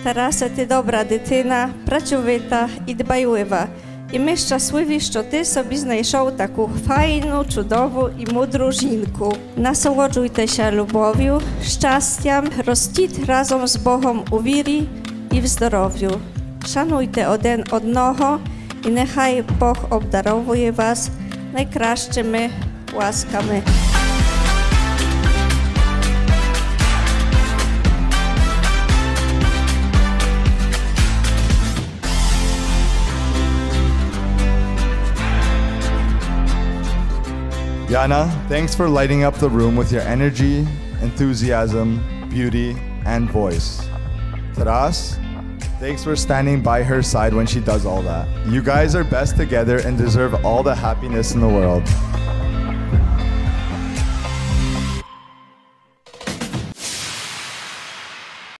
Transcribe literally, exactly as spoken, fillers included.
Тараса, ти добра дитина, працьовита і дбайлива. І ми щасливі, що ти собі знайшов таку файну, чудову і мудру жінку. Насолоджуйтеся любов'ю, щастям, ростіть разом з Богом у вірі і в здоров'ю. Шануйте один одного і нехай Бог обдаровує вас найкращими ласками. Yana, thanks for lighting up the room with your energy, enthusiasm, beauty, and voice. Taras, thanks for standing by her side when she does all that. You guys are best together and deserve all the happiness in the world.